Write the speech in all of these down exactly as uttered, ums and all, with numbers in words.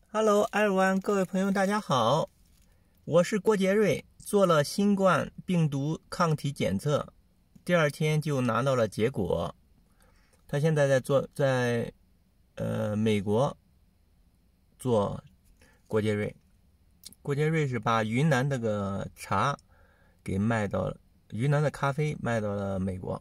Hello everyone， 各位朋友，大家好，我是郭杰瑞，做了新冠病毒抗体检测，第二天就拿到了结果。他现在在做在呃美国做郭杰瑞，郭杰瑞是把云南那个茶给卖到了，云南的咖啡卖到了美国。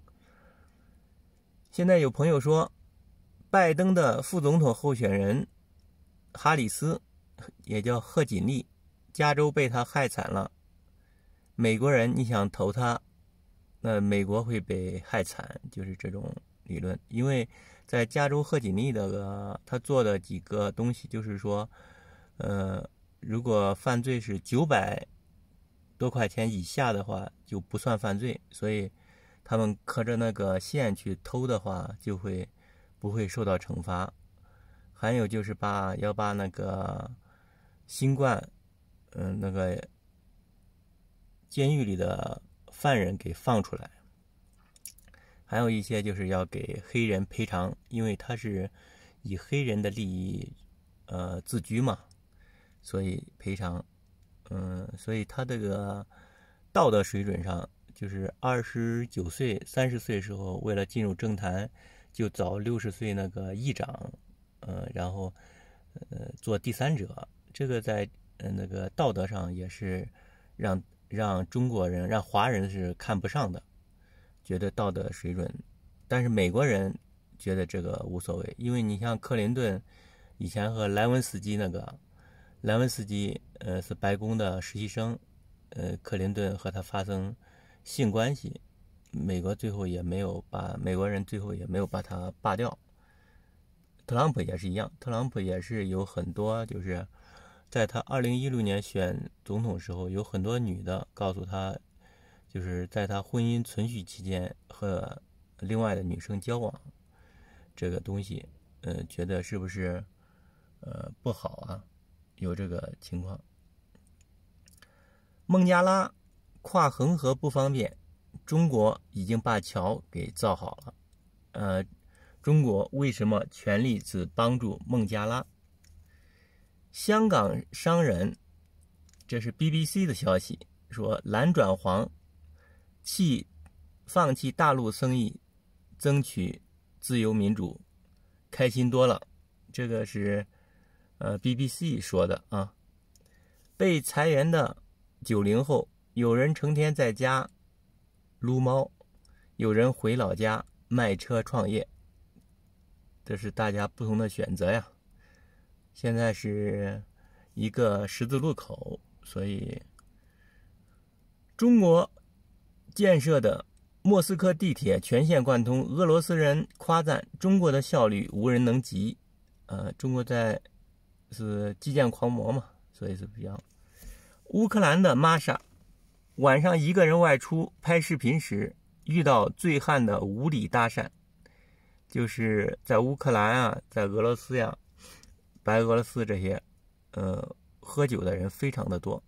现在有朋友说，拜登的副总统候选人哈里斯，也叫贺锦丽，加州被他害惨了。美国人你想投他，那美国会被害惨，就是这种理论。因为在加州贺锦丽的他做的几个东西，就是说，呃，如果犯罪是九百多块钱以下的话，就不算犯罪，所以他们刻着那个线去偷的话，就会不会受到惩罚。还有就是把要把那个新冠，嗯、呃，那个监狱里的犯人给放出来。还有一些就是要给黑人赔偿，因为他是以黑人的利益呃自居嘛，所以赔偿。嗯，所以他这个道德水准上，就是二十九岁、三十岁时候，为了进入政坛，就找六十岁那个议长。呃，然后，呃，做第三者，这个在呃那个道德上也是让让中国人、让华人是看不上的，觉得道德水准。但是美国人觉得这个无所谓，因为你像克林顿以前和莱文斯基那个，莱文斯基呃是白宫的实习生，呃，克林顿和他发生性关系，美国最后也没有把美国人最后也没有把他罢掉。特朗普也是一样，特朗普也是有很多，就是在他二零一六年选总统时候，有很多女的告诉他，就是在他婚姻存续期间和另外的女生交往，这个东西，呃，觉得是不是呃不好啊？有这个情况。孟加拉跨恒河不方便，中国已经把桥给造好了，呃。中国为什么全力只帮助孟加拉？香港商人，这是 B B C 的消息，说蓝转黄，弃放弃大陆生意，争取自由民主，开心多了。这个是呃 B B C 说的啊。被裁员的九零后，有人成天在家撸猫，有人回老家卖车创业。这是大家不同的选择呀。现在是一个十字路口，所以中国建设的莫斯科地铁全线贯通，俄罗斯人夸赞中国的效率无人能及。呃，中国在是基建狂魔嘛，所以是不一样。乌克兰的玛莎晚上一个人外出拍视频时，遇到醉汉的无理搭讪。就是在乌克兰啊，在俄罗斯呀，白俄罗斯这些，呃，喝酒的人非常的多。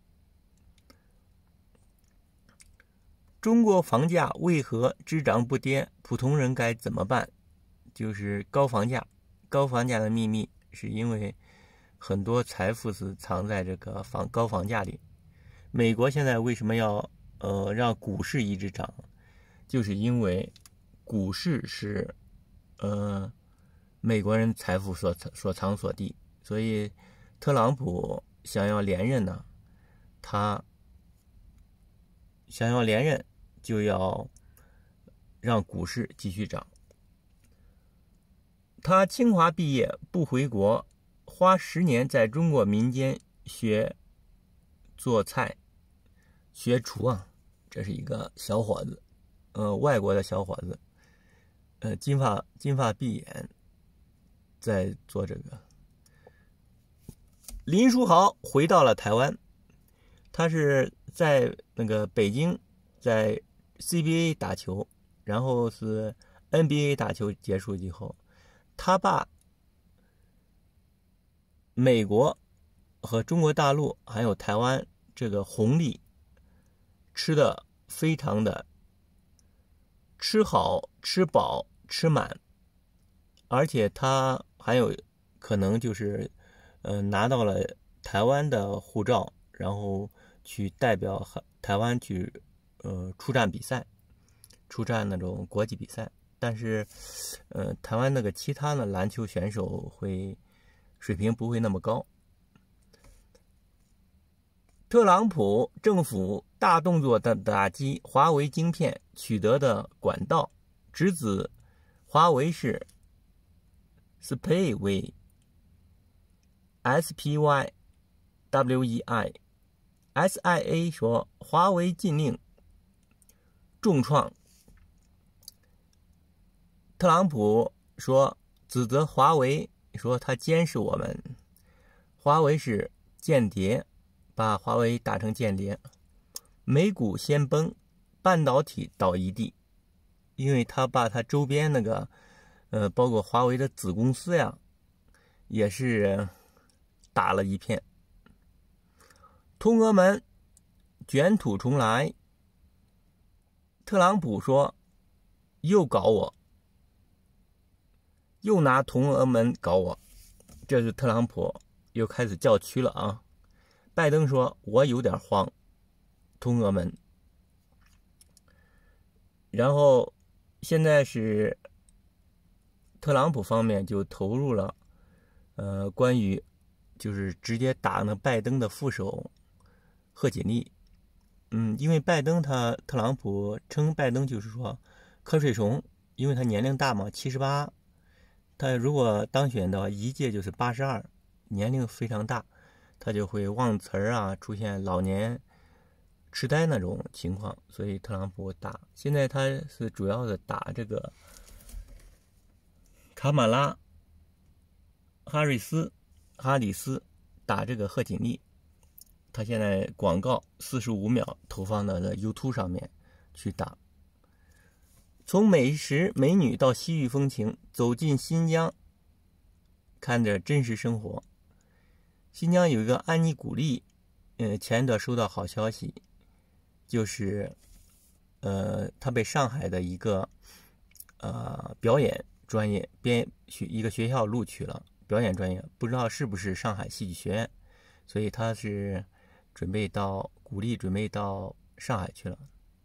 中国房价为何只涨不跌？普通人该怎么办？就是高房价，高房价的秘密是因为很多财富是藏在这个房高房价里。美国现在为什么要呃让股市一直涨？就是因为股市是。呃，美国人财富所所藏所地，所以特朗普想要连任呢，他想要连任就要让股市继续涨。他清华毕业不回国，花十年在中国民间学做菜、学厨啊，这是一个小伙子，呃，外国的小伙子。呃，金发金发碧眼，在做这个。林书豪回到了台湾，他是在那个北京，在 C B A 打球，然后是 N B A 打球结束以后，他把美国和中国大陆还有台湾这个红利吃的非常的吃好、吃饱、吃满，而且他还有可能就是呃，拿到了台湾的护照，然后去代表台湾去呃出战比赛，出战那种国际比赛。但是，呃，台湾那个其他的篮球选手会水平不会那么高。特朗普政府大动作的打击华为晶片取得的管道，直指华为是 spyware S P Y W E I S I A 说华为禁令重创。特朗普说指责华为，说他监视我们，华为是间谍，把华为打成间谍。美股先崩，半导体倒一地，因为他把他周边那个呃包括华为的子公司呀也是打了一片。通俄门卷土重来，特朗普说又搞我，又拿通俄门搞我，这是特朗普又开始叫屈了啊。拜登说我有点慌，通俄门。然后现在是特朗普方面就投入了呃关于就是直接打那拜登的副手贺锦丽。嗯，因为拜登他特朗普称拜登就是说瞌睡虫，因为他年龄大嘛，七十八，他如果当选的话，一届就是八十二，年龄非常大，他就会忘词儿啊，出现老年痴呆那种情况，所以特朗普打。现在他是主要的打这个卡马拉哈瑞斯哈里斯，打这个贺锦丽。他现在广告四十五秒投放到了 YouTube 上面去打。从美食美女到西域风情，走进新疆，看着真实生活。新疆有一个安妮古丽，呃，前一段收到好消息，就是呃，他被上海的一个呃表演专业编一个学校录取了表演专业，不知道是不是上海戏剧学院，所以他是准备到古丽准备到上海去了。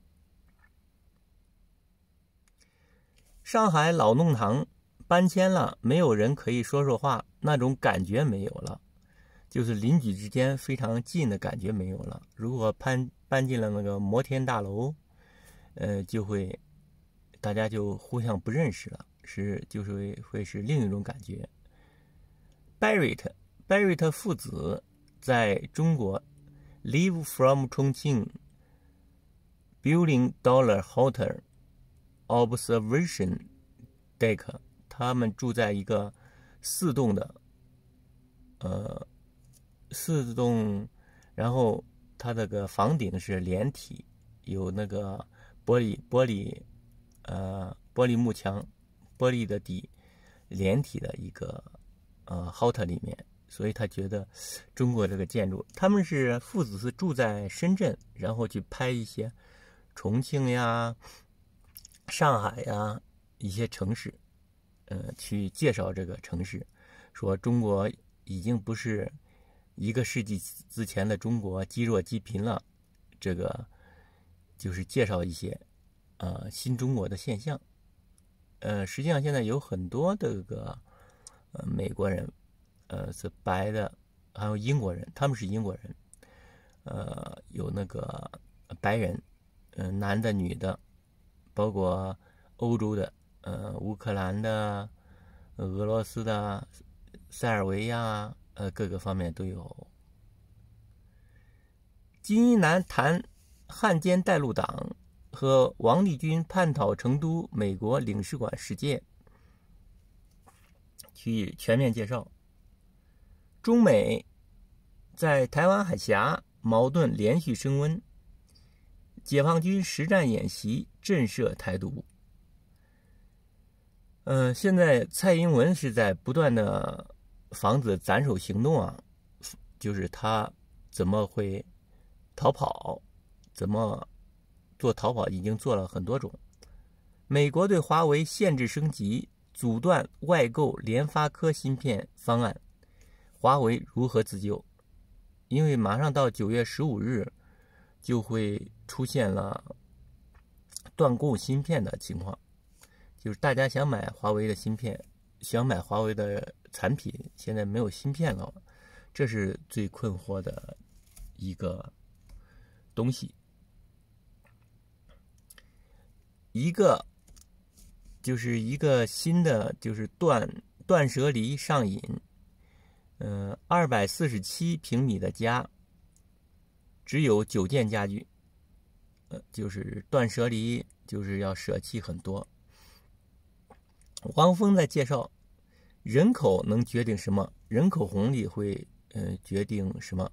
上海老弄堂搬迁了，没有人可以说说话，那种感觉没有了，就是邻居之间非常近的感觉没有了。如果搬搬进了那个摩天大楼，呃，就会大家就互相不认识了，是就是会会是另一种感觉。Barrett Barrett 父子在中国 live from Chongqing billion dollar hotel observation deck， 他们住在一个四栋的呃四栋，然后它这个房顶是连体，有那个玻璃玻璃呃玻璃幕墙，玻璃的底，连体的一个呃 hotel 里面，所以他觉得中国这个建筑，他们是父子是住在深圳，然后去拍一些重庆呀、上海呀一些城市，呃，去介绍这个城市，说中国已经不是一个世纪之前的中国积弱积贫了，这个就是介绍一些呃新中国的现象。呃，实际上现在有很多这个呃美国人，呃是白的，还有英国人，他们是英国人，呃有那个白人，嗯、呃、男的女的，包括欧洲的，呃乌克兰的、俄罗斯的、塞尔维亚，呃各个方面都有。金一南谈汉奸带路党和王立军叛逃成都美国领事馆事件，去全面介绍。中美在台湾海峡矛盾连续升温，解放军实战演习震慑台独。呃，现在蔡英文是在不断的防止斩首行动啊，就是他怎么会逃跑，怎么做逃跑，已经做了很多种。美国对华为限制升级，阻断外购联发科芯片方案。 华为如何自救？因为马上到九月十五日就会出现了断供芯片的情况，就是大家想买华为的芯片，想买华为的产品，现在没有芯片了，这是最困惑的一个东西。一个就是一个新的，就是断断舍离上瘾。嗯、呃，二百四十七平米的家，只有九件家具，呃，就是断舍离，就是要舍弃很多。王峰在介绍，人口能决定什么？人口红利会，呃，决定什么？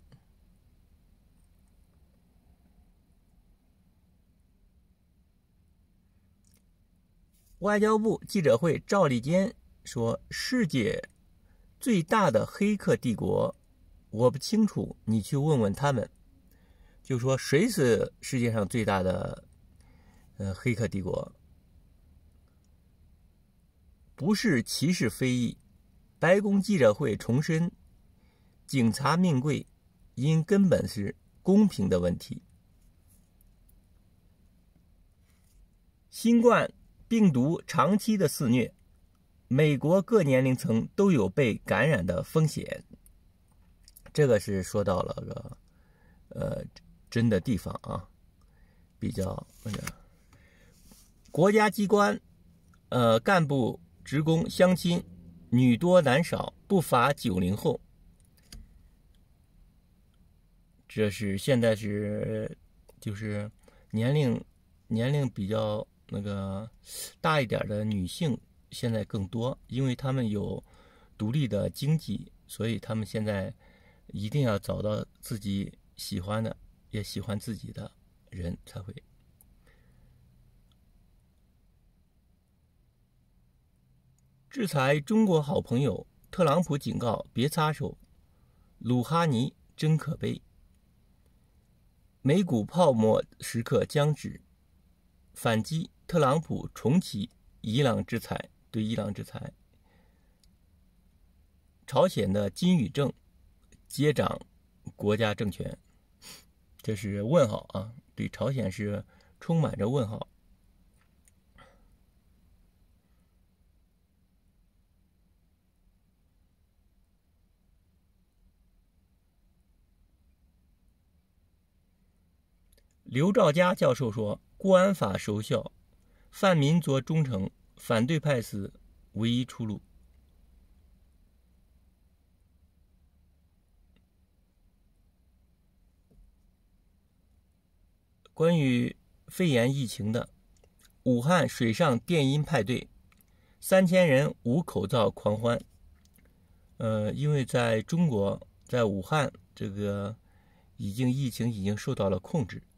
外交部记者会，赵立坚说，世界最大的黑客帝国，我不清楚，你去问问他们。就说谁是世界上最大的呃黑客帝国？不是歧视非议。白宫记者会重申，警察命贵，因根本是公平的问题。新冠病毒长期的肆虐，美国各年龄层都有被感染的风险。这个是说到了个呃真的地方啊，比较那个国家机关呃干部职工相亲女多男少，不乏九零后。这是现在是就是年龄年龄比较那个大一点的女性现在更多，因为他们有独立的经济，所以他们现在一定要找到自己喜欢的，也喜欢自己的人才会。制裁中国好朋友，特朗普警告别插手，鲁哈尼真可悲。美股泡沫时刻将至，反击特朗普重启伊朗制裁，对伊朗制裁。朝鲜的金与正接掌国家政权，这是问号啊！对朝鲜是充满着问号。刘兆佳教授说，国安法收效，泛民做忠诚，反对派是唯一出路。关于肺炎疫情的，武汉水上电音派对，三千人无口罩狂欢。呃，因为在中国，在武汉这个已经疫情已经受到了控制。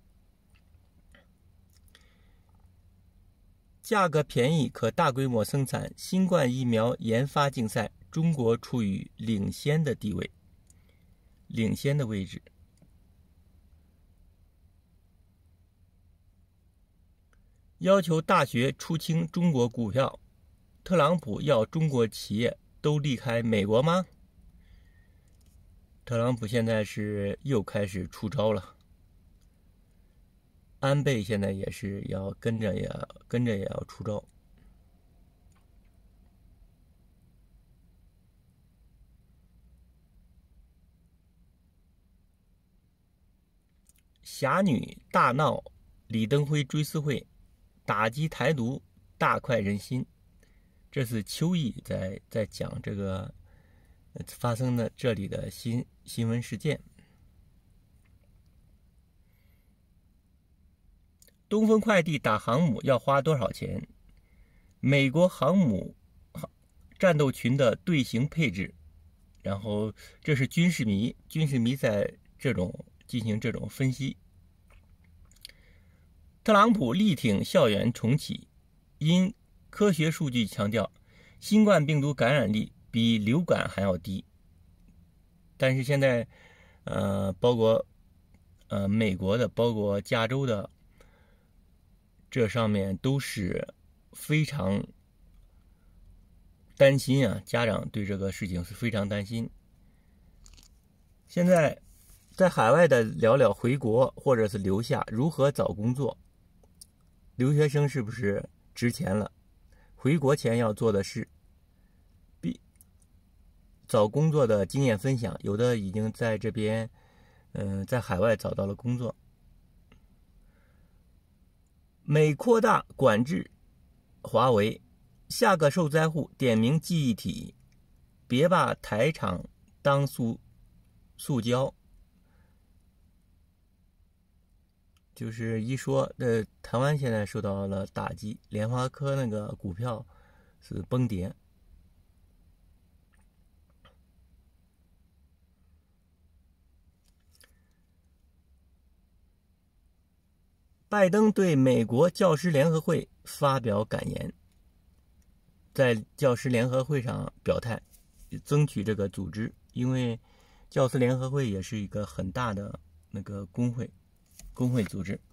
价格便宜可大规模生产，新冠疫苗研发竞赛，中国处于领先的地位，领先的位置。要求大学出清中国股票，特朗普要中国企业都离开美国吗？特朗普现在是又开始出招了。安倍现在也是要跟着也跟着也要出招。侠女大闹李登辉追思会，打击台独，大快人心。这是邱毅在在讲这个发生的这里的新新闻事件。东风快递打航母要花多少钱？美国航母战斗群的队形配置，然后这是军事迷，军事迷在这种进行这种分析。特朗普力挺校园重启，因科学数据强调新冠病毒感染力比流感还要低。但是现在，呃，包括呃美国的，包括加州的。这上面都是非常担心啊，家长对这个事情是非常担心。 现在在海外的聊聊回国或者是留下如何找工作，留学生是不是值钱了？回国前要做的事，必找工作的经验分享，有的已经在这边，嗯、呃，在海外找到了工作。美扩大管制华为，下个受灾户点名记忆体，别把台厂当塑塑胶。就是一说，呃，台湾现在受到了打击，联发科那个股票是崩跌。拜登对美国教师联合会发表感言，在教师联合会上表态，争取这个组织，因为教师联合会也是一个很大的那个工会，工会组织。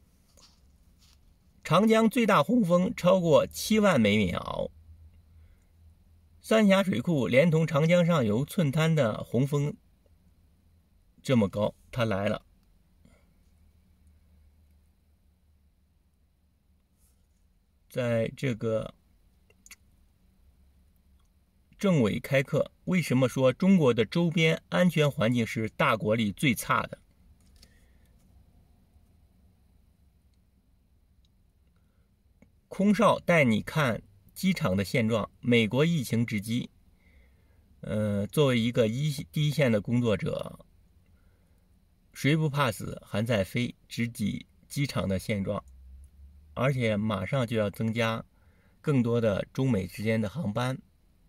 长江最大洪峰超过七万每秒，三峡水库连同长江上游寸滩的洪峰这么高，它来了。在这个政委开课，为什么说中国的周边安全环境是大国里最差的？空少带你看机场的现状。美国疫情之机，呃，作为一个一第一线的工作者，谁不怕死还在飞，直击机场的现状，而且马上就要增加更多的中美之间的航班。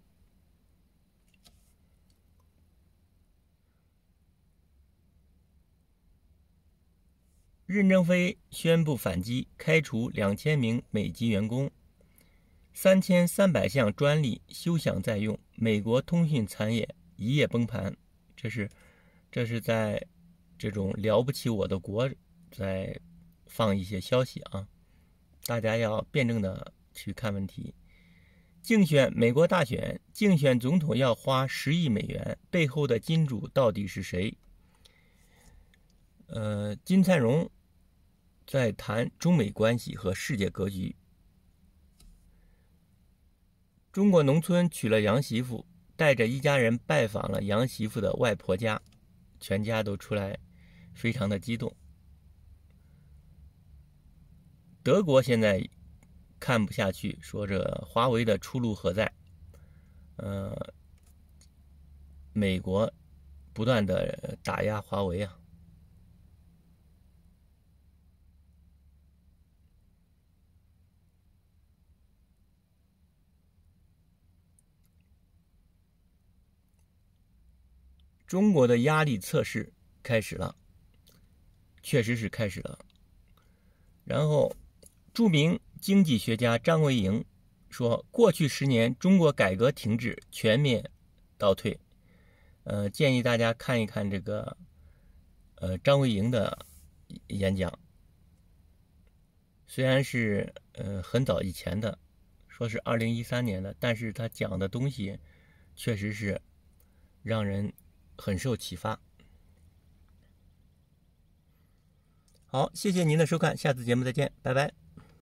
任正非宣布反击，开除两千名美籍员工，三千三百项专利休想再用。美国通讯产业一夜崩盘，这是这是在这种了不起我的国在放一些消息啊，大家要辩证的去看问题。竞选美国大选，竞选总统要花十亿美元，背后的金主到底是谁？呃，金灿荣在谈中美关系和世界格局。中国农村娶了洋媳妇，带着一家人拜访了洋媳妇的外婆家，全家都出来，非常的激动。德国现在看不下去，说这华为的出路何在？呃，美国不断的打压华为啊。中国的压力测试开始了，确实是开始了。然后，著名经济学家张维迎说，过去十年中国改革停滞，全面倒退。呃，建议大家看一看这个，呃，张维迎的演讲。虽然是呃很早以前的，说是二零一三年的，但是他讲的东西确实是让人很受启发。好，谢谢您的收看，下次节目再见，拜拜。